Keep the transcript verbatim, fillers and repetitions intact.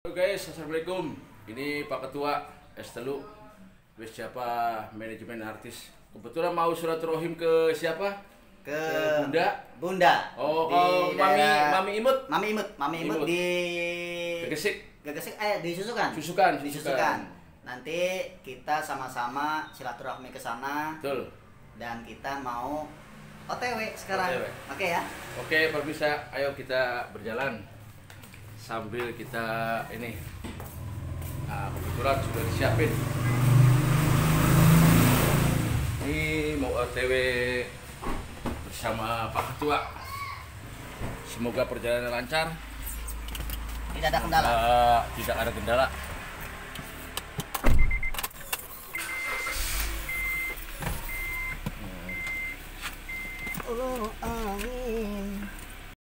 Halo guys, assalamualaikum. Ini Pak Ketua S Telu, wis siapa manajemen artis. Kebetulan mau silaturahim ke siapa? Ke, ke Bunda. Bunda. Oh, kalau Mami Mami Imut. Mami Imut, Mami Imut, Imut. di Gegesik. Gegesik eh di Susukan. Susukan, Di Susukan. Susukan. Nanti kita sama-sama silaturahmi ke sana. Betul. Dan kita mau O T W sekarang. O T W. Oke ya. Oke, pemirsa, ayo kita berjalan sambil kita ini. Nah, kebetulan sudah disiapin. Ini mau O T W bersama Pak Ketua. Semoga perjalanan lancar. Tidak ada kendala. Uh, tidak ada kendala. Oh, angin.